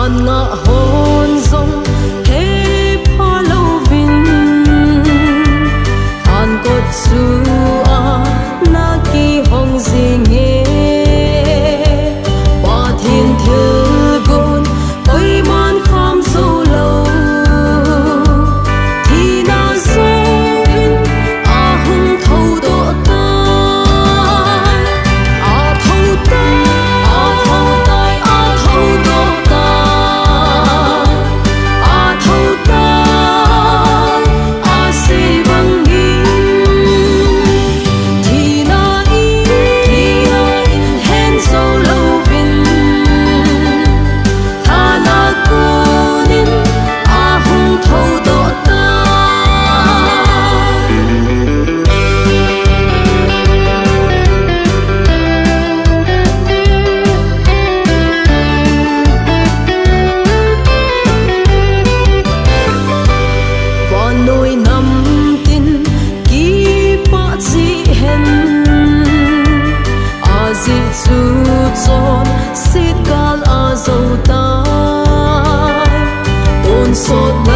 than ngã hôn dòng thế phá lâu vinh than cốt su a na kỳ hồng gì nghe ba thiên thư gôn ôi man kham sâu lâu thì na dấu in a hung thâu độ ta a thâu ta a thâu tai a thâu độ ta a thâu ta a si bằng in thì na in hen sâu lâu vinh tha na kunin a hung thâu độ ta qua nỗi nằm tin ký bát dị hen a dị chu chọn xít gal a dâu tai tôn sốt